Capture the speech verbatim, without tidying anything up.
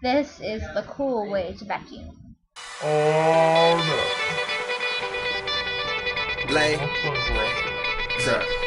This is the cool way to vacuum. Oh no. Lay. What's up, bro? Sir.